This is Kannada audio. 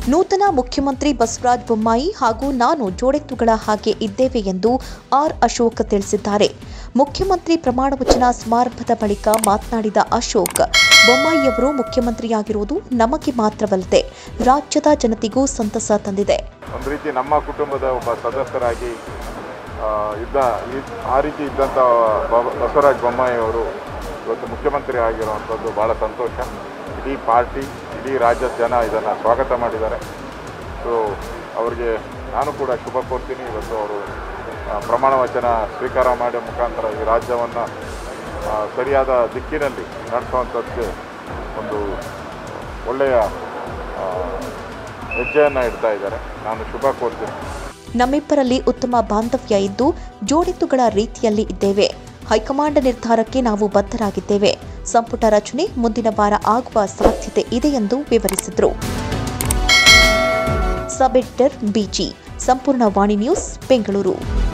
ನೂತನ ಮುಖ್ಯಮಂತ್ರಿ ಬಸವರಾಜ ಬೊಮ್ಮಾಯಿ ಹಾಗೂ ನಾನು ಜೋಡೆತ್ತುಗಳ ಹಾಗೆ ಇದ್ದೇವೆ ಎಂದು ಆರ್ ಅಶೋಕ್ ತಿಳಿಸಿದ್ದಾರೆ. ಮುಖ್ಯಮಂತ್ರಿ ಪ್ರಮಾಣ ವಚನ ಸಮಾರಂಭದ ಬಳಿಕ ಮಾತನಾಡಿದ ಅಶೋಕ್, ಬೊಮ್ಮಾಯಿಯವರು ಮುಖ್ಯಮಂತ್ರಿಯಾಗಿರುವುದು ನಮಗೆ ಮಾತ್ರವಲ್ಲದೆ ರಾಜ್ಯದ ಜನತೆಗೂ ಸಂತಸ ತಂದಿದೆ. ಒಂದು ರೀತಿ ನಮ್ಮ ಕುಟುಂಬದ ಒಬ್ಬ ಸದಸ್ಯರಾಗಿ ಆ ರೀತಿ ಇದ್ದಂಥ ಬಸವರಾಜ ಬೊಮ್ಮಾಯಿ ಅವರು ಇವತ್ತು ಮುಖ್ಯಮಂತ್ರಿ ಆಗಿರುವಂಥದ್ದು ಭಾಳ ಸಂತೋಷ. ಇಡೀ ಪಾರ್ಟಿ, ಇಡೀ ರಾಜ್ಯದ ಜನ ಇದನ್ನು ಸ್ವಾಗತ ಮಾಡಿದ್ದಾರೆ. ಸೊ ಅವರಿಗೆ ನಾನು ಕೂಡ ಶುಭ ಕೋರ್ತೀನಿ. ಇವತ್ತು ಅವರು ಪ್ರಮಾಣ ವಚನ ಸ್ವೀಕಾರ ಮಾಡೋ ಮುಖಾಂತರ ಈ ರಾಜ್ಯವನ್ನು ಸರಿಯಾದ ದಿಕ್ಕಿನಲ್ಲಿ ನಡೆಸುವಂಥದ್ದಕ್ಕೆ ಒಂದು ಒಳ್ಳೆಯ ಹೆಜ್ಜೆಯನ್ನು ಇಡ್ತಾ ಇದ್ದಾರೆ. ನಾನು ಶುಭ ಕೋರ್ತೀನಿ. ನಮ್ಮಿಬ್ಬರಲ್ಲಿ ಉತ್ತಮ ಬಾಂಧವ್ಯ ಇದ್ದು ಜೋಡೆತ್ತುಗಳ ರೀತಿಯಲ್ಲಿ ಇದ್ದೇವೆ. ಹೈಕಮಾಂಡ್ ನಿರ್ಧಾರಕ್ಕೆ ನಾವು ಬದ್ಧರಾಗಿದ್ದೇವೆ. ಸಂಪುಟ ರಚನೆ ಮುಂದಿನ ವಾರ ಆಗುವ ಸಾಧ್ಯತೆ ಇದೆ ಎಂದು ವಿವರಿಸಿದರು. ಸಬ್ ಎಡಿಟರ್ ಬಿಜಿ, ಸಂಪೂರ್ಣ ವಾಣಿ ನ್ಯೂಸ್, ಬೆಂಗಳೂರು.